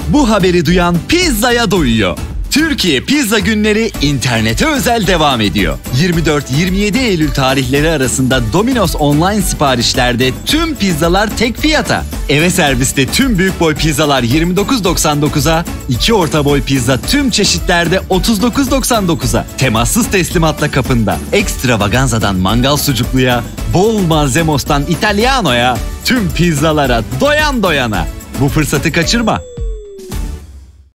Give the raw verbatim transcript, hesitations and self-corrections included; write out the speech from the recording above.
Bu haberi duyan pizzaya doyuyor. Türkiye Pizza Günleri internete özel devam ediyor. yirmi dört yirmi yedi Eylül tarihleri arasında Domino's online siparişlerde tüm pizzalar tek fiyata. Eve serviste tüm büyük boy pizzalar yirmi dokuz doksan dokuza, iki orta boy pizza tüm çeşitlerde otuz dokuz doksan dokuza. Temassız teslimatla kapında. Extravaganza'dan mangal sucukluya, bol malzemos'tan İtalyano'ya, tüm pizzalara doyan doyana. Bu fırsatı kaçırma.